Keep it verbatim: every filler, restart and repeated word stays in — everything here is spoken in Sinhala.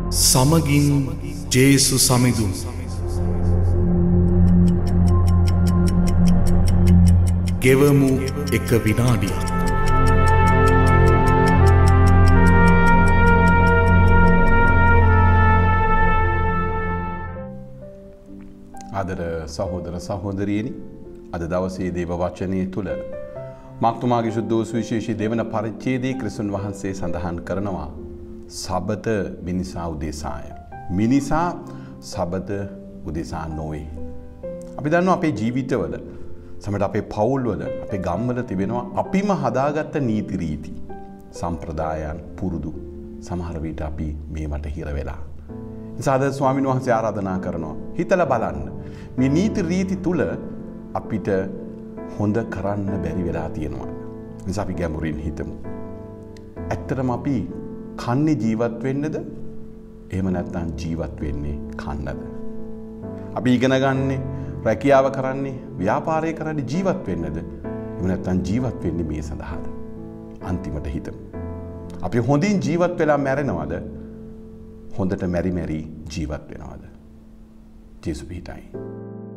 සමගින් ජේසු සමිඳුන් ගෙවමු එක විනාඩියක්. ආදර සහෝදර සහෝදරියනි, අද දවසේ දේව වචනය තුල මාක්තුමාගේ සුද්ධ සුවිශේෂී දෙවන පරිච්ඡේදයේ ක්‍රිස්තුන් වහන්සේ සඳහන් කරනවා සබත මිනිසා උදෙසාය. මිනිසා සබත උදෙසා නොවේ. අපි දන්නවා අපේ ජීවිතවල සමහර අපේ පවුල්වල අපේ ගම්වල තිබෙනවා අපිම හදාගත්ත නීති රීති සම්ප්‍රදායන් පුරුදු. සමහර විට අපි මේවට හිර වෙලා. සාද ස්වාමීන් වහන්සේ ආරාධනා කරනවා හිතලා බලන්න මේ නීති රීති තුල අපිට හොඳ කරන්න බැරි වෙලා තියෙනවා. නිසා අපි ගැඹුරින් හිතමු. ඇත්තටම අපි කන්නේ ජීවත් වෙන්නද? එහෙම නැත්නම් ජීවත් වෙන්නේ කන්නද? අපි ඉගෙන ගන්නේ, රැකියාව කරන්නේ, ව්‍යාපාරය කරන්නේ ජීවත් වෙන්නද? එහෙම නැත්නම් ජීවත් වෙන්නේ මේ සඳහාද? අන්තිමට හිතමු. අපි හොඳින් ජීවත් වෙලා මැරෙනවද? හොඳට මෙරි මෙරි ජීවත් වෙනවද? ජේසු පිහිටයි.